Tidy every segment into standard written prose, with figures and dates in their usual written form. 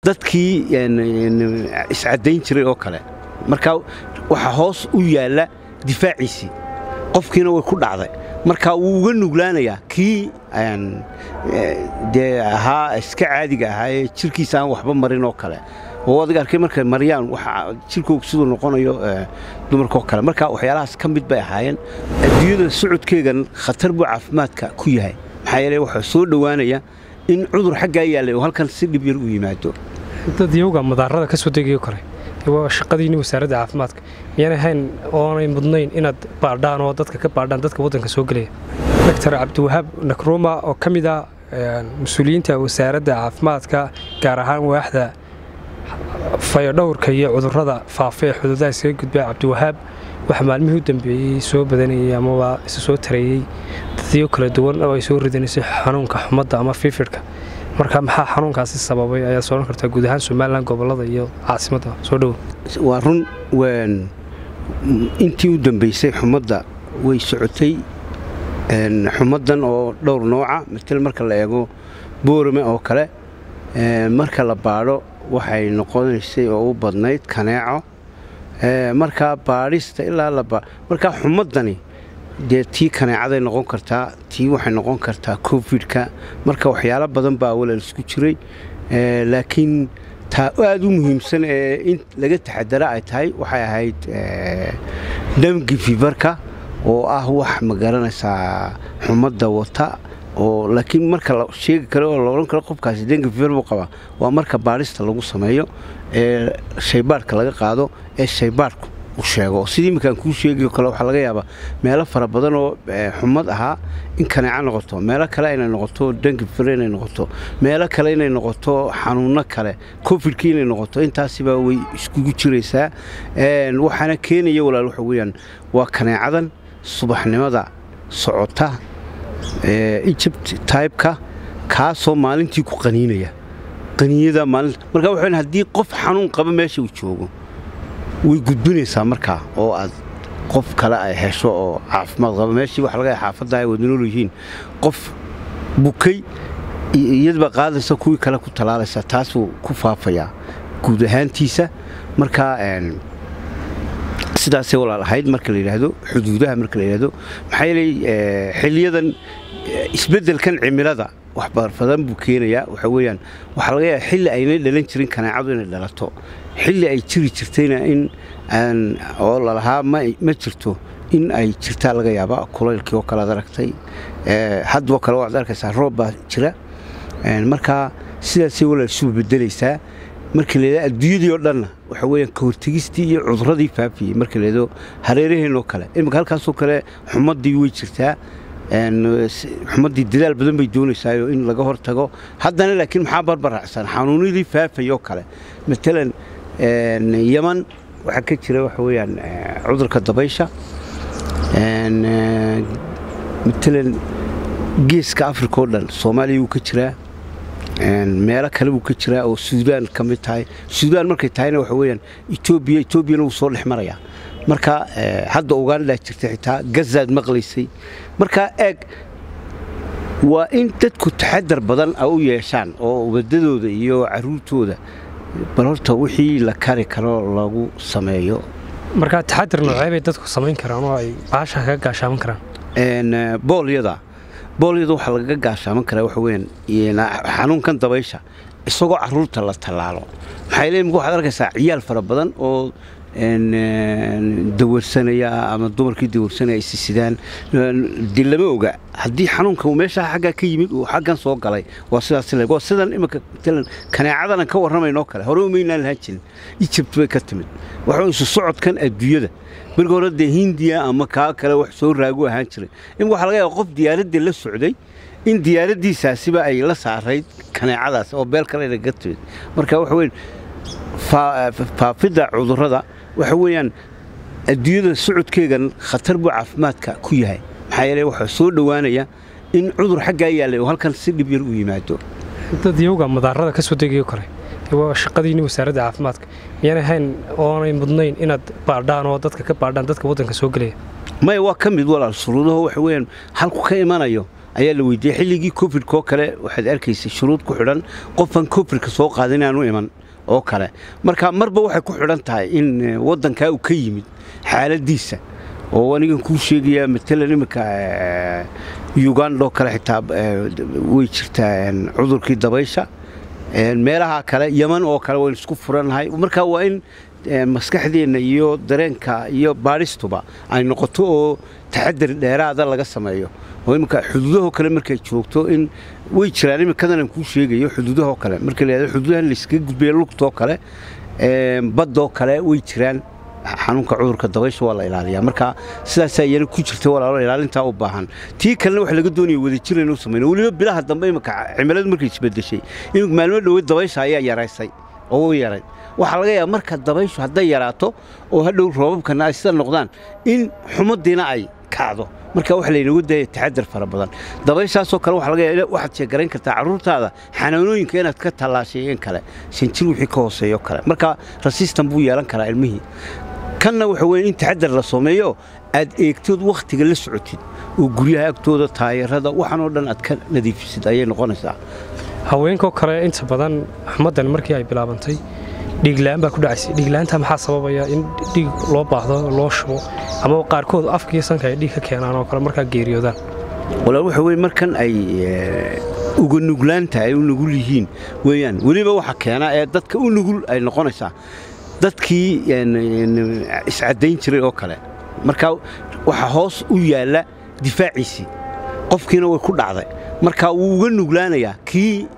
dadkii iscadayn jiray oo kale marka waxa hoos u yaala difaaciisi qofkiina way ku dhacday marka uu uga nuglaanayaa kii ahaa iska caadiga ahaa ee jirkiisa aan waxba marin oo kale oo adiga arkay markay mariyaan waxa jirkoodu sidoo noqonayo dumarka kale marka waxyaalahaas ka mid bay ahaayeen adduunyada socodkeegan khatar buu caafimaadka ku yahay maxaa yeelay waxa soo dhawaanaya in cudur xagga yaalay oo halkan si dhib yar u yimaado dad yoga madaarada ka soo degayo kale waa shaqadiina wasaaradda caafimaadka miyaan ahayn oonay mudnayn inaad baadhaan oo dadka ka baadhaan dadka waddanka soo gelaya Dr. Cabdiwahaab Nakruma oo ka mid ah mas'uuliyiinta wasaaradda caafimaadka gaar ahaan waaxda fayadhowrka iyo cudurrada faafa ee xuduudaha iskaga gudbay Cabdiwahaab waxa maalmihii u dambeeyay soo badanayay ama waa soo tareeyay dadyo kala duwan oo ay soo ridanayso xanuunka xumadda ama feverka marka maxaa xanuunkaasi sababay ayaa soo kartaa guud ahaan Soomaaliland gobolada iyo caasimadda soo dhow waa run intii u dambeysay xumadda way socotay xumaddan oo dhowr nooca midna marka la eego boorame oo kale marka la baadho waxay noqonaysay oo u badnayd kaneeco marka baadhista ilaa marka xumaddani dee tii kaneecaday noqon kartaa tii waxay noqon kartaa covid-ka marka waxyaalo badan baa walaal isku jiray laakiin taa aad u muhiimsan ee in laga taxadara ay tahay waxay ahayd dengue feverka oo ah wax ma garanaysaa xumadda wata oo laakiin marka la sheegi karo oo la oran karo qofkaasi dengue fever buu qabaa waa marka baadhista lagu sameeyo ee shaybaadhka laga qaado ee shaybaadhku sheego sidii markaan ku sheegayo kale waxa laga yaabaa meelo fara badan oo xumad ahaa in kaneeca noqoto meelo kale inay noqoto dengue fever inay noqoto meelo kale inay noqoto xanuuno kale covid-ka inay noqoto intaasiba way iskugu jiraysaa waxaana keenaya walaal waxa weeyaan waa kaneecadan subaxnimada socota Egypt type-ka kaasoo maalintii ku qaniinaya qaniinada maalinta marka waxaan haddii qof xanuun qaba meesha uu joogo way gudbinaysaa markaa oo aad qof kale ay hesho oo caafimaad qaba meeshii wax laga xaafadda ay wadanool yihiin qof bukay iyadba qaadaysa kuwii kale ku talaalaysa taasuu ku faafayaa guud ahaantiisa markaa sidaasay walaal ahayd marka la yidhaahdo xuduudaha marka la yidhaahdo maxaa yeelay xilliyadan isbeddelkan cimilada wax badan buu keenayaa waxa weeyaan waxa laga yaabaa xilli aynay dhalan jirin kaneecadu inay dhalato xilli ay jiri jirtayna in oo lalahaa ma jirto in ay jirtaa laga yaabaa kulaylkii oo kale aad aragtay haddoo kale waxaad arkaysaa roob baa jira markaa sidaasay walaal isu beddelaysaa markii la yidhaahdo adduunyadii oo dhanna waxa weeyaan ka hortegistii iyo cudurradii faafiyey markii la yidhaahdo hareeraheenoo kale iminka halkaasoo kale xumaddii way jirtaa xumaddii dadaal badan bay doonaysaa in laga hortago haddana laakiin maxaa barbaracsan xanuunadii faafayoo kale matalan yaman waxaa ka jira waxa weeyaan cudurka dabaysha matalan geeska afrika oo dhan soomaaliya wuu ka jiraa meelo kale wuu ka jiraa oo suudaan ka mid tahay suudaan markay tahayna waxa weeyaan etoobiyana wuu soo dhex marayaa marka hadda ugaandhaa jirta xitaa gazaad maqlaysay marka eeg waa in dadku taxadar badan u yeeshaan oo wadadooda iyo caruurtooda bal horta wixii la kari karo lagu sameeyo marka taxadar noocee bay dadku samayn karaan oo ay baasha ka gaashaaman karaan boolyada waxa laga gaashaaman karaa waxa weeyaan xanuunkan dabaysha isagoo caruurta la tallaalo maxaa yeelay waxaad arkaysaa ciyaal fara badan oo dawarsanaya ama dumarkii dawarsanaya sidaan dilama oga haddii xanuunka meesha xagga ka yimid uu xaggan soo galay waa sidaas leeyahay waa sidan imika kaneecadan ka waramayno kale hore u meynaan lahaan jirin Egypt way ka timid waxa uu socodkan adduunyada markii hore Hindiya ama ka kale wax soo raago ahaan jiray in waxa laga yaabaa qof diyaaradda la socday in diyaaradiisaasiba ay la saarayd kaneecadaas oo beel kale laga timid marka waxa weyn faafidda cudurrada waxa weeyaan adduunyada socodkeegan khatar buu caafimaadka ku yahay maxaa yeelay waxa soo dhawaanaya in cudur xagga yaalay oo halkan si dhib yar u yimaado dad yoga madaarada ka soo degayo kale waa shaqadiina wasaaradda caafimaadka miyaan ahayn oonay mudnayn inaad baadhaan oo dadka ka baadhaan dadka waddanka soo gelaya may waa ka mid walaal shuruudaha waxa weeyaan halku ka imanayo ayaa la weydiiyey xilligii covid-ko kale waxaad arkaysay shuruud ku xidhan qofan covid-ka soo qaadin aanu iman oo kale marka marba waxay ku xidhan tahay in waddankaa uu ka yimid xaaladiisa oo anigan kuu sheegayaa matalan iminka Uganda oo kale xitaa way jirtaa cudurkii dabaysha meelaha kale Yemen oo kale way isku furanahay marka waa in maskaxdeena iyo dareenka iyo baaristuba ay noqoto oo taxadar dheeraad laga sameeyo oo iminka xuduudaha kale markay joogto in way jiraan iminkadan ku sheegayo xuduudaha kale marka la yiraahdo xuduudaha la iska gudbiyo lugto kale baddo kale way jiraan xanuunka cudurka dabaysha waa la ilaaliyaa marka sidaas ay ku jirto walaalo ilaalinta u baahan tii kalena wax laga doonayo wada jir inuu sameeyo waliba bilaha dambe iminka cimiladu markay isbedeshay in maalmo dhow dabaysha ayaa yaraysay oo yaray waxa laga yaabaa marka dabayshu hadday yaraato oo hadhow roobabkana ay sida noqdaan in xumadiina ay kacdo marka wax la inagu day taxadar fara badan dabayshaas oo kale waxa laga yaabaa waxaad sheegaran kartaa caruurtaada xanaanooyinka inaad ka talaasheen kale sinjir wixii ka hooseeyo kale marka resistant buu yeelan karaa ilmihii kanna waxa weyn in taxadar la sameeyo aad eegtid waqtiga la socotid oo guryaha agtooda taayirada waxaan oo dhan aad ka nadiifisid ayay noqonaysaa haweenka kale inta badan xumadan markii ay bilaabantay dhiig la'aan baa ku dhacaysay dhiig la'aanta maxaa sababaya in dhiig loo baahdo loo shubo ama qaarkood afkiisa sanka ay dhiig ka keenaan oo kale marka geeriyoodaan walaal waxa weyn markan ay ugu nuglaanta ay u nugul yihiin weeyaan waliba waxa keena ee dadka u nugul ay noqonaysaa dadkii iscadeyn jiray oo kale marka waxa hoos u yaala difaaciisi qofkiina way ku dhacday marka uu uga nuglaanayaa kii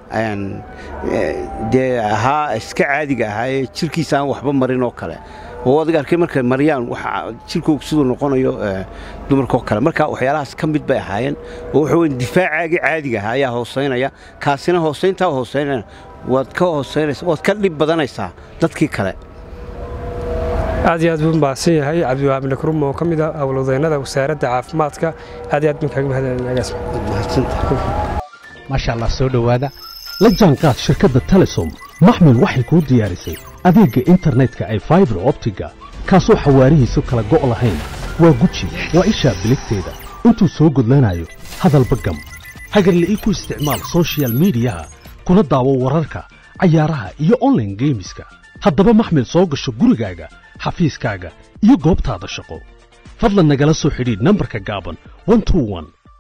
ahaa iska caadiga ahaa jirkiisa aan waxba marin oo kale oo adiga arkay markay mariyaan waxa jirkooda sidoo noqonayo dumarka kale marka waxyaalahaas ka mid bay ahaayeen oo waxa weyn difaacaagi caadiga ahaa ayaa hooseynaya kaasina hooseynaya waad ka dhib badanaysaa dadkii kale aad iyo aad buu mahadsan yahay Cabdiwahaab Nakrum oo kamid ah awladeennada wasaaradda caafimaadka aad iyo aad baan kaaga mahadcelinayaa maasha Allah soo dhawaada la jaanqaad shirkadda Telesom maxmil waxay ku diyaarisay adeegga internetka ay fiber optiga kaasoo xawaarihiisu kala go' lahayn waa guji waa isha biligteeda intuu soo gudlanayo hadalba gam hagarlii ku isticmaal social media kuna daawo wararka ciyaaraha iyo online gameska haddaba maxmil soo gasho gurigaaga xafiiskaaga iyo goobtaada shaqo fadlan nagala soo xidhiidh nambarka gaaban 121